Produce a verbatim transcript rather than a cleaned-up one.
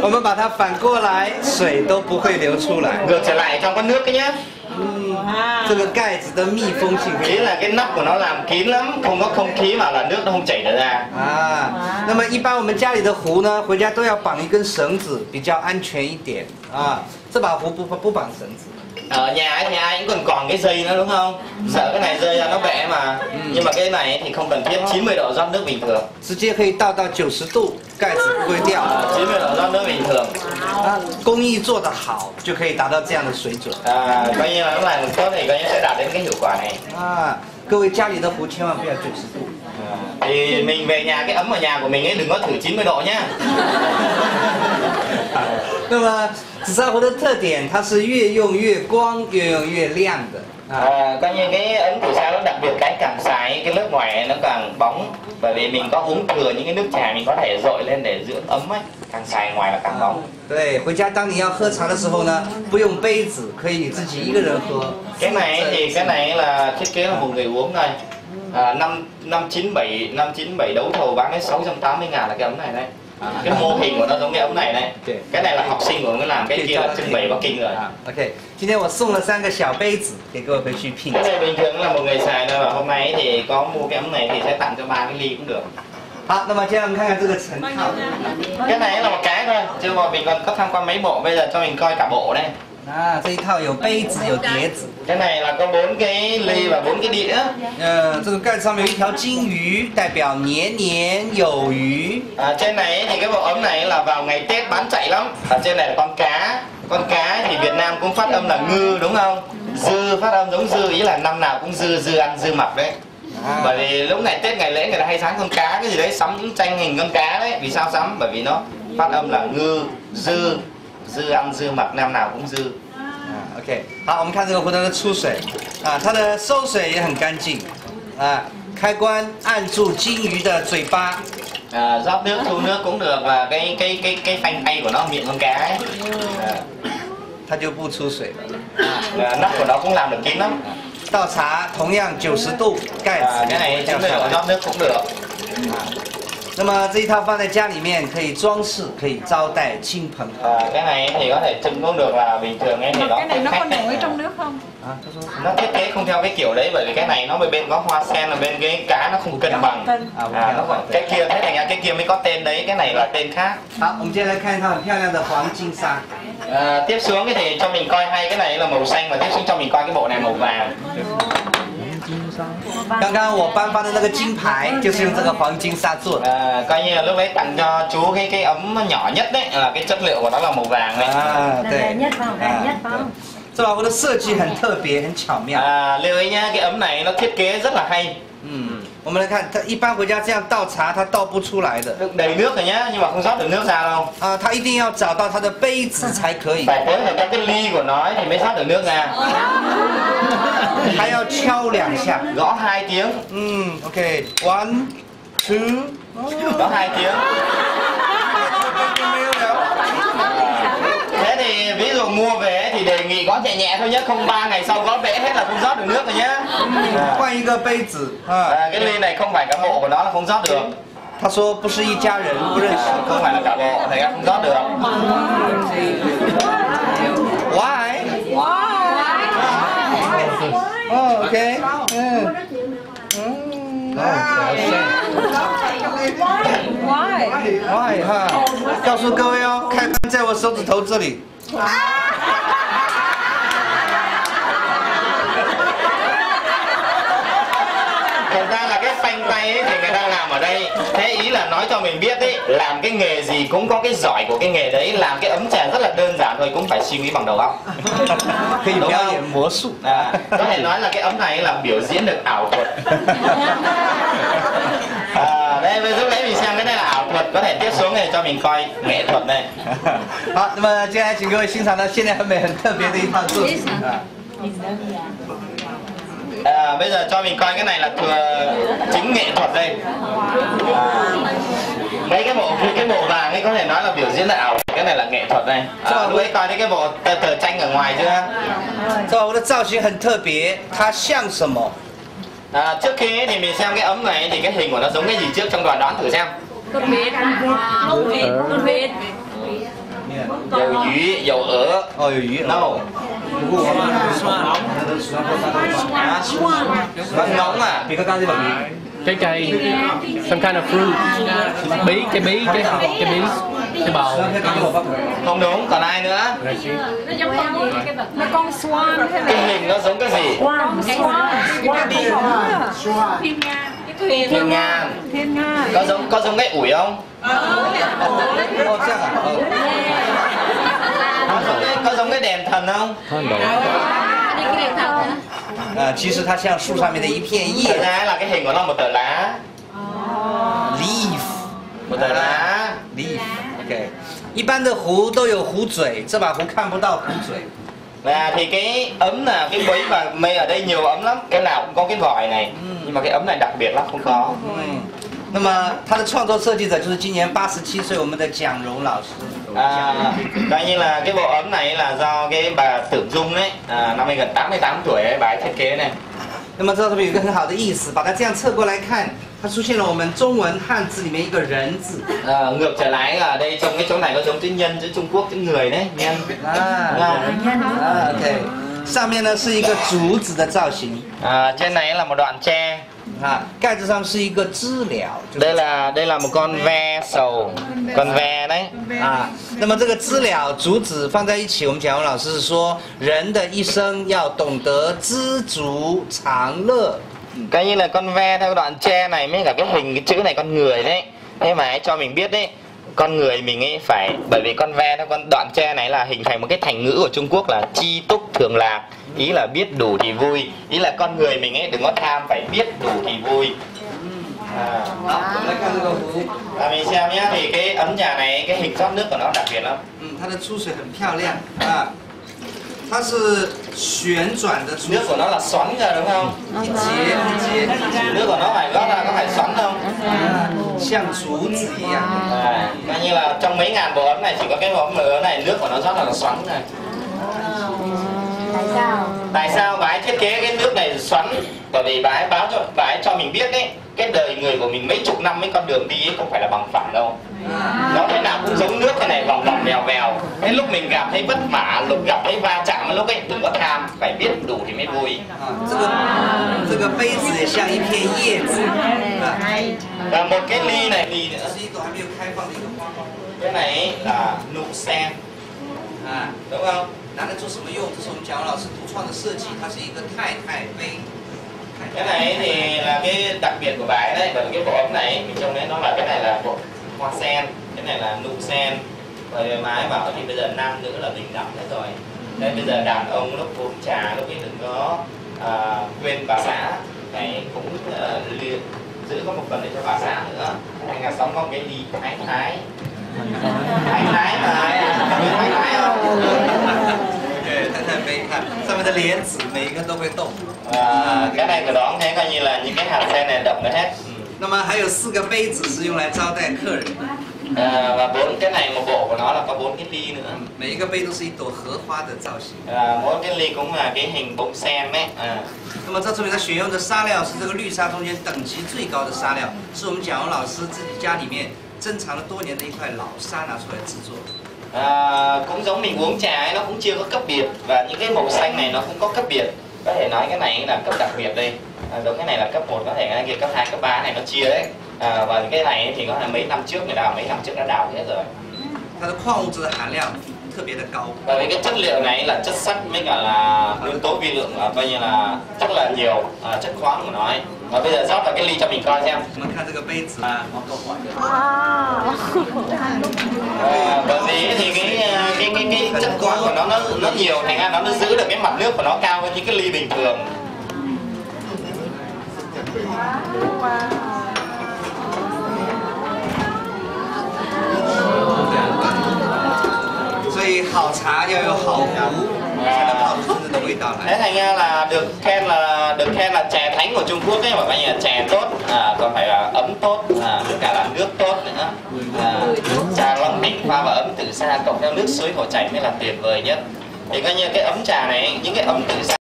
我们把它反过来，水都不会流出来。 Ngược trở lại trong con nước cái nhá. 这个盖子的密封性可 Ý 以 là cái nắp của nó làm kín lắm, không có không khí vào là nước nó không chảy được ra. 啊。那么一般我们家里的壶呢，回家都要绑一根绳子，比较安全一点啊。这把壶不不绑绳子。 Ở nhà ấy thì ai cũng còn còn cái dây nữa đúng không? Sợ cái này rơi ra nó bể mà. Nhưng mà cái này thì không cần thiết, chín mươi độ rót nước bình thường. 直接可以倒到九十度，盖子不会掉。 chín mươi độ rót nước bình thường. 啊，工艺做得好，就可以达到这样的水准。 À, coi như là nó làm tốt thì coi như sẽ đạt đến cái hiệu quả này. 啊，各位家里的壶千万不要九十度。 Thì mình về nhà cái ấm ở nhà của mình ấy đừng có thử chín mươi độ nhá. 那么紫砂壶的特点，它是越用越光，越用越亮的。 À, coi như cái ấm của sao nó đặc biệt cái càng xài cái lớp ngoài này nó càng bóng, bởi vì mình có uống thừa những cái nước trà mình có thể dội lên để giữ ấm ấy, càng xài ngoài là càng bóng. 对，回家当你要喝茶的时候呢，不用杯子，可以你自己一个人喝。 Cái này thì cái này là thiết kế là một người uống này. À, năm năm chín bảy năm chín bảy đấu thầu bán đến sáu trăm tám mươi ngàn là cái ấm này đấy. Cái mô hình của nó giống cái ấm này này. Cái này là học sinh của nó làm, cái kia là trưng bày Bắc Kinh rồi. OK， 今天我送了三个小杯子给各位回去品。 Cái này bình thường là một người xài thôi, và hôm nay thì có mua cái ấm này thì sẽ tặng cho ba cái ly cũng được. 好，那么接下来我们看看这个成套。 Cái này là một cái thôi, chứ mà mình còn có tham quan mấy bộ, bây giờ cho mình coi cả bộ đây. 啊，这一套有杯子，有碟子。 Cái này là có bốn cái ly và bốn cái đĩa. 呃，这个盖子上面有一条金鱼，代表年年有余。 À, trên này thì cái bộ ấm này là vào ngày Tết bán chạy lắm. Ở trên này là con cá. Con cá thì Việt Nam cũng phát âm là ngư đúng không? Dư phát âm giống dư, ý là năm nào cũng dư, dư ăn dư mặc đấy. À. Bởi vì lúc ngày Tết ngày lễ người ta hay dán con cá cái gì đấy, sắm những tranh hình con cá đấy. Vì sao sắm? Bởi vì nó phát âm là ngư, dư, dư ăn dư mặc, năm nào cũng dư. 啊 ，OK， 好，我们看这个壶它的出水，啊，它的收水也很干净，啊，开关按住金鱼的嘴巴， À, rót nước thu nước cũng được, và cái cái cái cái phanh tay của nó miệng con cá ấy. À, 它就不出水了。 à, nắp của nó cũng làm được kín lắm. 倒茶同样九十度，盖 À, 子 cái này 掉 chín mươi 下 độ 来。 rót nước cũng được. 那么这一套放在家里面可以装饰，可以招待亲朋。 À, cái này thì có thể trưng cũng được, là bình thường ấy thì nó Cái này nó có khách ấy. nổi trong nước không? À,他说 Nó thiết kế không theo cái kiểu đấy, bởi vì cái này nó bên có hoa sen, là bên cái cá nó không cân bằng. À, nó gọi cái kia, thế thành ra cái kia mới có tên đấy, cái này là tên khác. 好，我们接下来看一套很漂亮的黄金沙。 À, tiếp xuống cái thì cho mình coi hai cái này là màu xanh, và tiếp xuống cho mình coi cái bộ này màu vàng. 刚刚我颁发的那个金牌就是用这个黄金沙做的。 À, coi như là lúc đấy tặng cho chú cái cái ấm nhỏ nhất đấy, là cái chất liệu của nó là màu vàng đấy. 啊，对。 đẹp nhất phải đẹp nhất phải không? 这把壶的设计很特别，很巧妙。 À, lưu ý nhá, cái ấm này nó thiết kế rất là hay. 嗯，我们来看，它一般回家这样倒茶，它倒不出来的。 Đựng đầy nước rồi nhá, nhưng mà không rót được nước ra đâu. 啊，它一定要找到它的杯子才可以， Phải phối hợp các cái ly của nó ấy thì mới rót được nước ra. 还要敲两下。 Gõ hai tiếng. 嗯 ，OK，one two， Gõ hai tiếng. 没有了。 Thế thì ví dụ mua về thì đề nghị gõ nhẹ nhẹ thôi nhé, không ba ngày sau gõ bể hết là không rót được nước rồi nhá. 换一个杯子啊。 À, cái ly này không phải cả bộ của nó là không rót được. 他说不是一家人，不认识。 Không phải là cả bộ, thành ra không rót được. Why？ 哦 ，OK， 嗯。嗯。 Why? Why 哈？告诉各位哦，开关在我手指头这里。 Thật ra là cái phanh tay ấy thì người ta làm ở đây. Thế ý là nói cho mình biết ấy, làm cái nghề gì cũng có cái giỏi của cái nghề đấy. Làm cái ấm trà rất là đơn giản thôi, cũng phải suy nghĩ bằng đầu óc. 可以表演魔术。 À, có thể nói là cái ấm này là biểu diễn được ảo thuật. À, đây lúc nãy mình xem cái này là ảo thuật, có thể tiếp xuống này cho mình coi nghệ thuật này. 好，那么接下来请各位欣赏到现在很美、很特别的一套作品啊。 À, bây giờ cho mình coi cái này là thừa chính nghệ thuật đây. À, mấy cái bộ cái bộ vàng ấy có thể nói là biểu diễn là ảo, cái này là nghệ thuật đây. À, lúc ấy coi thấy cái bộ tờ, tờ tranh ở ngoài chưa? 这把壶的造型很特别，它像什么？ À, trước khi thì mình xem cái ấm này thì cái hình của nó giống cái gì trước, trong đoàn đoán thử xem. Con vịt. Con vịt. Con vịt. dầu dúy, dầu ớt. Oh,有鱼。 No. Vâng nóng à? Vì các con gì bảo bí? Trái cây, some kind of fruit, bí, cái bí, cái cái bí, cái bầu. Không đúng, còn ai nữa? Nó giống con gì? Nó con swan thế Cái này. hình nó giống cái gì? Con swan. Thiên nga. Cái thuyền. Thiên nga. Thiên nga. Có giống có giống cái ủi không? Oh,这样啊。 Có giống cái, có giống cái đèn thần không? Đi cái đèn thật hả? 呃，其实它像树上面的一片 Thật 叶 ra là cái hình của nó một tờ lá. ，leaf， Một tờ lá. leaf。OK， 一般的壶都有壶嘴，这把壶看不到壶嘴。 Và thì cái ấm là cái bấy và mây ở đây nhiều ấm lắm, cái nào cũng có cái vòi này, nhưng mà cái ấm này đặc biệt lắm không có. 嗯，那么它的创作设计者就是今年八十七岁我们的蒋荣老师。 À, coi như là cái bộ ấm này là do cái bà Tưởng Dung đấy, à, năm nay gần tám mươi tám tuổi ấy, bà ấy thiết kế này. 那么这上面有一个很好的意思，把它这样侧过来看，它出现了我们中文汉字里面一个人字。 À, ngược trở lại ở đây trong cái chỗ này có giống chữ nhân, chữ Trung Quốc chữ người đấy, nhân. 啊 À, 啊 ，OK， 上面呢是一个竹子的造型， à, trên này là một đoạn tre. 啊，盖子上是一个知了，就是 Đây là đây là một con ve sầu, con ve đấy. 啊，那么这个知了、竹子放在一起，我们蒋荣老师是说，人的一生要懂得知足常乐。 Coi như là con ve theo đoạn tre này mới cả cái hình cái chữ này con người đấy. Thế mà ấy cho mình biết đấy, con người mình ấy phải, bởi vì con ve theo con đoạn tre này là hình thành một cái thành ngữ của Trung Quốc là chi túc thường lạc, ý là biết đủ thì vui, ý là con người mình ấy đừng có tham, phải biết đủ thì vui. À, 好，我们来看这个壶， và mình xem nhé, thì cái ấm trà này cái hình rót nước của nó đặc biệt lắm. 嗯，它的出水很漂亮啊，它是旋转的出 Nước 水， của nó là xoắn ra đúng không? 一节一节， Nước của nó phải rót ra có phải xoắn không? 啊，像竹子一样。 À, coi như là trong mấy ngàn bộ ấm này chỉ có cái bộ ấm lớn này nước của nó rót là nó xoắn này. Tại sao? Tại sao bà ấy thiết kế cái nước này xoắn? Bởi vì bà ấy báo cho bà ấy cho mình biết đấy, cái đời người của mình mấy chục năm mấy con đường đi ấy không phải là bằng phẳng đâu. Nó thế nào cũng giống nước thế này vòng vòng vèo vèo. Cái lúc mình gặp thấy vất vả, lúc gặp thấy va chạm lúc ấy đừng có tham, phải biết đủ thì mới vui. 啊，这个这个杯子也像一片叶子啊， Và một cái ly này ly nữa. 是一朵还没有开放的一个花花。 Cái này là nụ sen, 啊， đúng không? 拿来做什么用？这是我们蒋荣老师独创的设计，它是一个太太杯。 Cái này thì là cái đặc biệt của bà ấy đấy, bởi vì cái bộ ấm này mình trông đấy nó là cái này là bộ hoa sen, cái này là nụ sen. Rồi bà ấy bảo thì bây giờ nam nữ là bình đẳng hết rồi. Đây bây giờ đàn ông lúc uống trà lúc ấy đừng có à, quên bà xã, phải cũng uh, li, giữ có một phần để cho bà xã nữa. Thành là sống có một cái ly thái thái. Thái thái mà biết thái thái không? 对，太太杯，看上面的莲子，每一个都会动。 À, cái này của đó thấy coi như là những cái hạt sen này động nó hết. 那么还有四个杯子是用来招待客人的， À, và bốn cái này một bộ của nó là có bốn cái ly nữa. 每一个杯都是一朵荷花的造型。 À, mỗi cái ly cũng là cái hình bông sen đấy. À. 那么这里面它选用的沙料是这个绿沙中间等级最高的沙料，是我们蒋荣老师自己家里面珍藏了多年的一块老沙拿出来制作。 À, cũng giống mình uống trà ấy, nó cũng chưa có cấp biệt và những cái màu xanh này nó cũng có cấp biệt. Có thể nói cái này là cấp đặc biệt đây. À, giống cái này là cấp một, có thể cái kia cấp hai, cấp ba này nó chia đấy. À, và cái này thì có là mấy năm trước người đào, mấy năm trước đã đào hết rồi. 它的矿物质的含量特别的高。 Bởi vì cái chất liệu này là chất sắt với cả là yếu tố vi lượng à, coi như là rất là nhiều à, chất khoáng của nó ấy. Và bây giờ rót vào cái ly cho mình coi xem. 我们看这个杯子啊，毛豆环。 À, bởi vì thì cái cái cái cái chất khoáng của nó nó nó nhiều thành ra nó nó giữ được cái mặt nước của nó cao hơn những cái ly bình thường. 所以好茶要有好壶，才能泡出真正的味道 Thế 来。 thành ra là được khen là được khen là chè thánh của Trung Quốc ấy, mà coi như là chè tốt, à, còn phải là ấm tốt, à, tất cả là nước tốt nữa. À, trà Long Tỉnh pha vào ấm từ xa cộng theo nước suối hồ chảy mới là tuyệt vời nhất. Thì coi như cái ấm trà này, những cái ấm từ xa